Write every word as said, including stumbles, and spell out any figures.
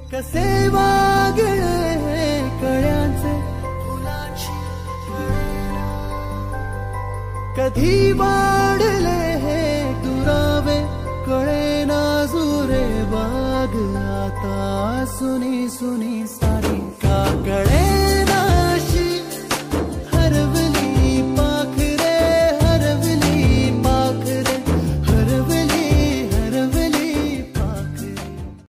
कसे वागले कळ्यांचे फुलांची कधी वाढले हे दुरावे कळे नाजुरे बाग आता सुनी सुनी सारी का कळे